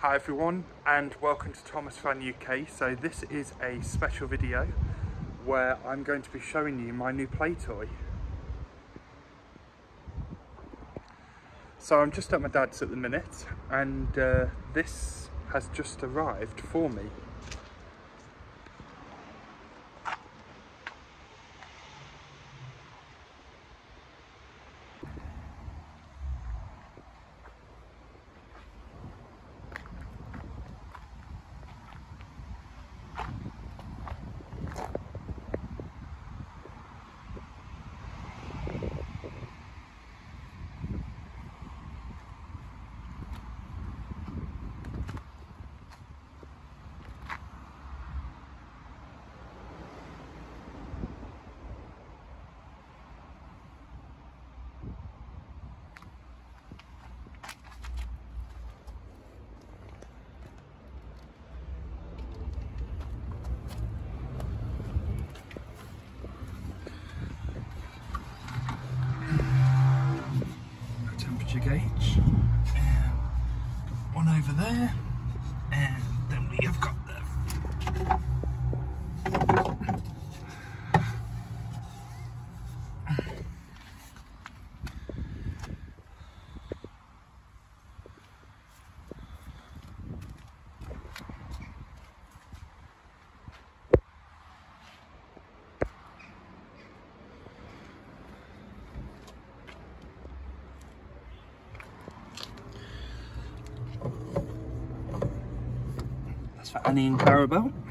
Hi everyone and welcome to Thomas Fan UK. So this is a special video where I'm going to be showing you my new play toy. So I'm just at my dad's at the minute and this has just arrived for me. Gauge, and one over there, and then we have got for Annie and Clarabelle.